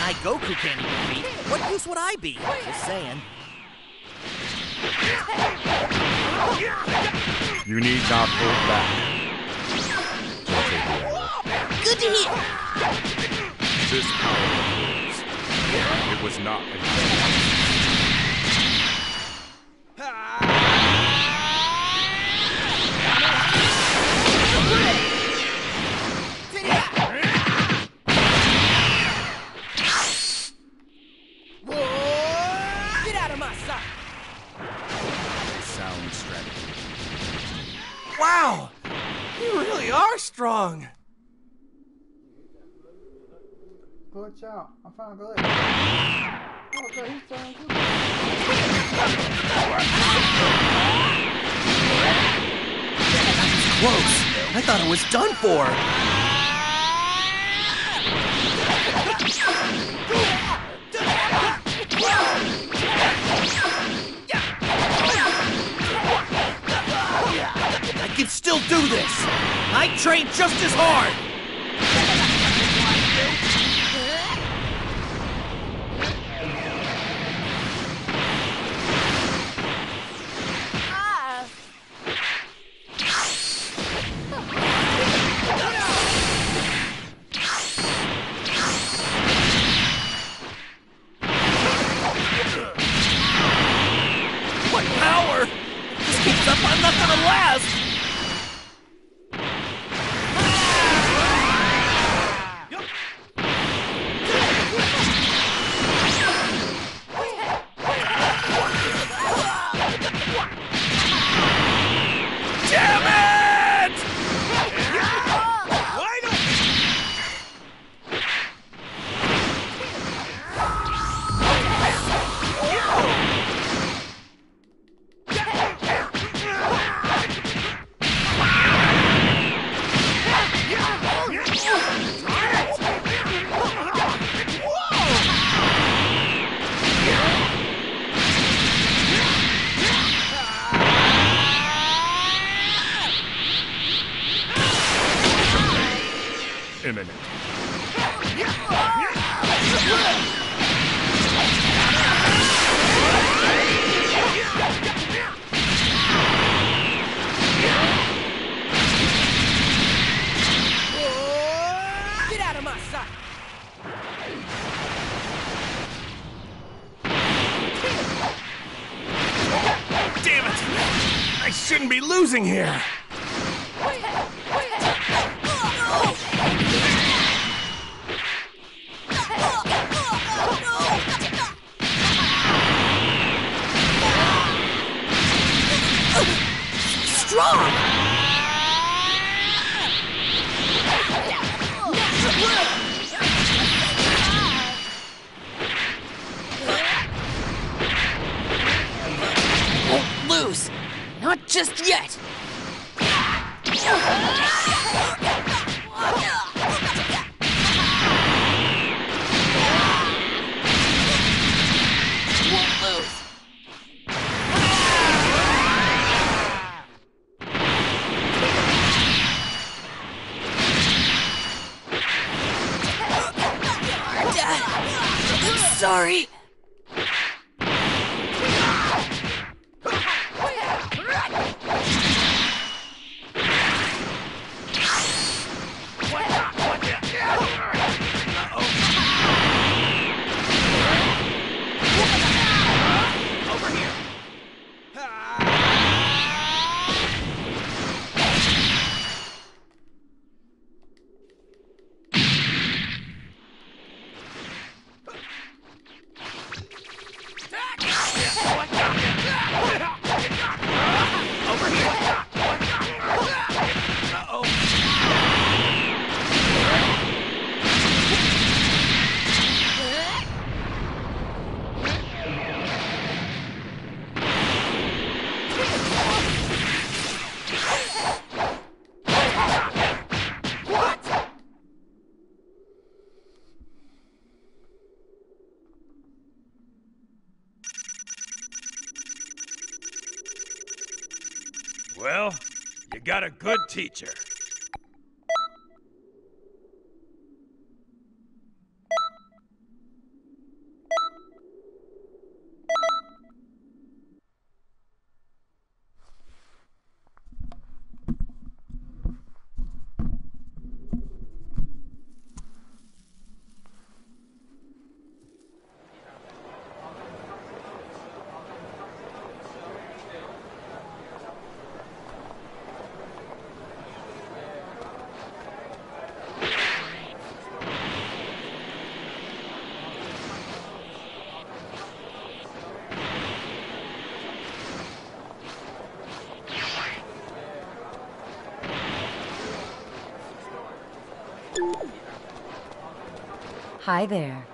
guy Goku can't even beat, what use would I be? Just saying. You need not hold back. Good to hear. This power of yours, it was not enough. Get out of my sight. Sound strategy. Wow! You really are strong! Watch out. I found Glitch. Oh, God, he's trying to... Close. I thought it was done for. I can still do this. I trained just as hard. What power? If this keeps up, I'm not gonna last. Imminent. Get out of my sight. Damn it! I shouldn't be losing here! Strong! Won't lose. Not just yet. Won't lose. Dad, I'm sorry. Over here! Over here! Uh-oh! Well, you got a good teacher. Hi there.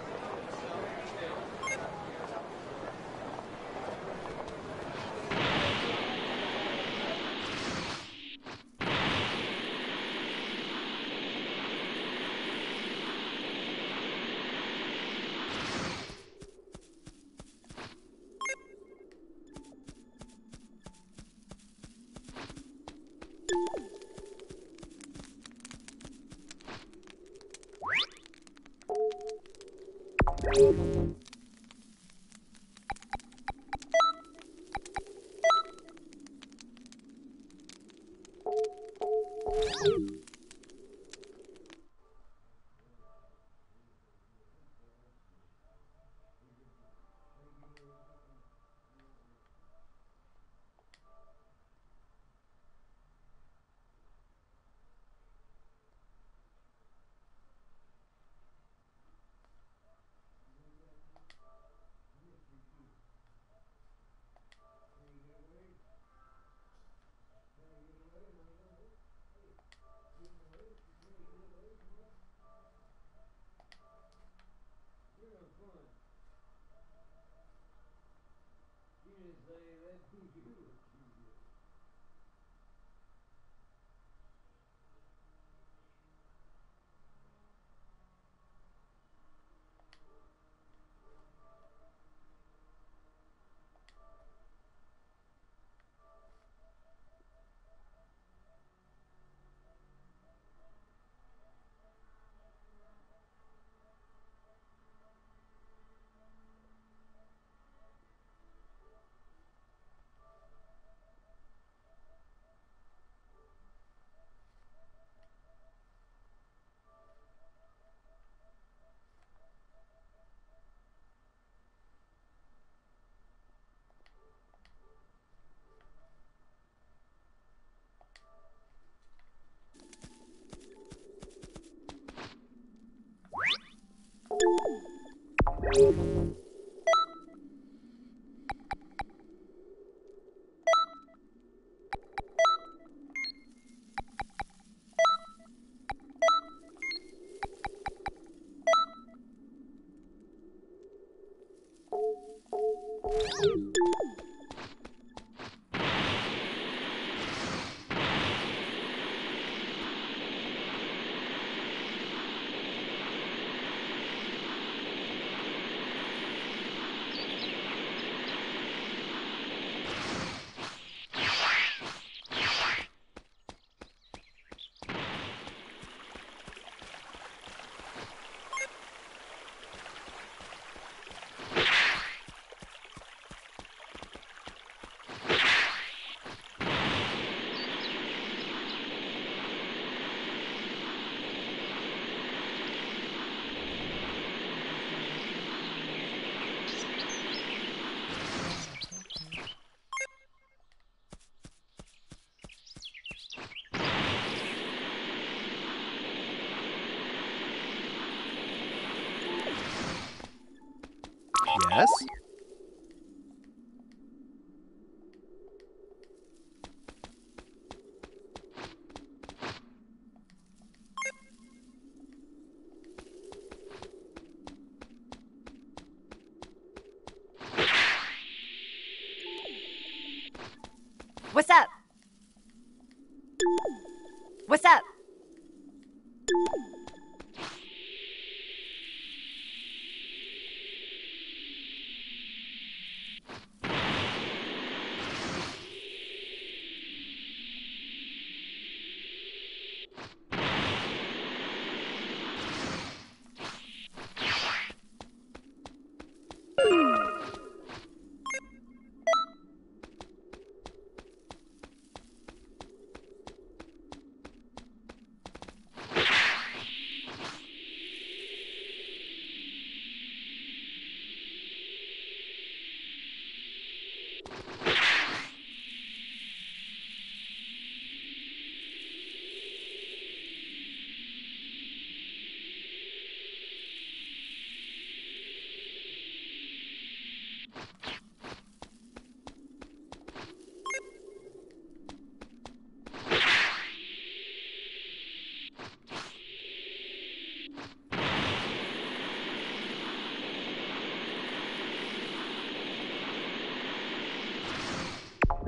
Yes? What's up? What's up?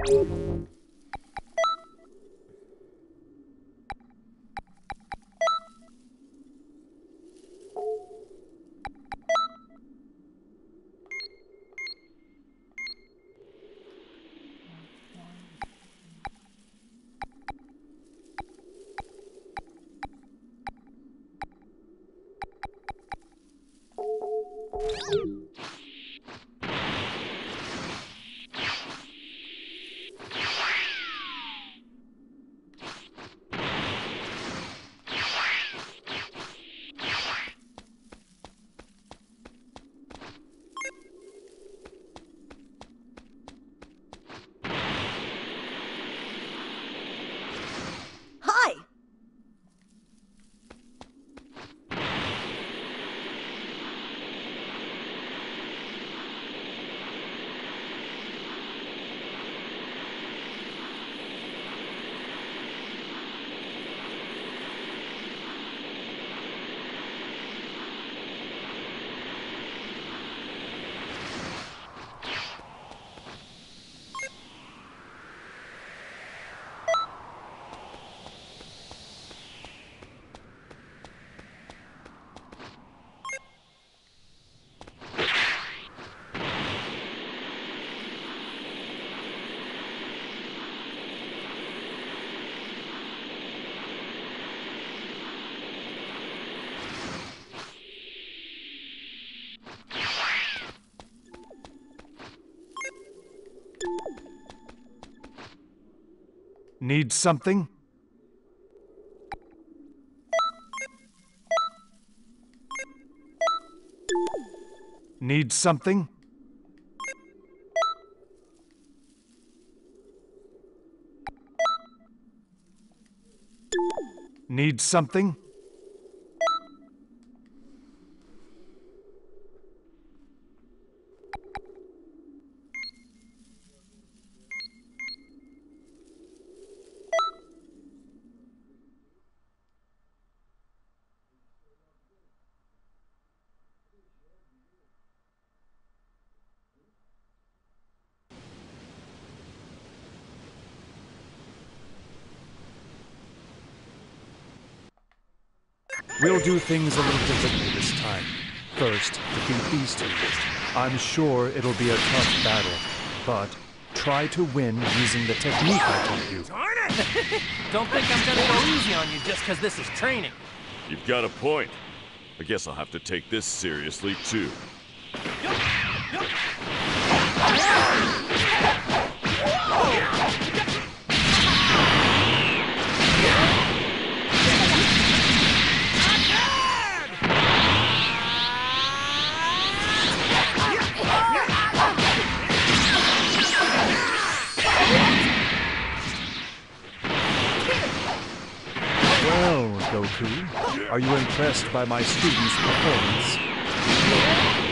Hi! Need something? Need something? Need something? We'll do things a little differently this time. First, defeat these two. I'm sure it'll be a tough battle, but try to win using the technique I taught you. Darn it! Don't think I'm gonna go easy on you just because this is training. You've got a point. I guess I'll have to take this seriously, too. Well, Goku, are you impressed by my student's performance?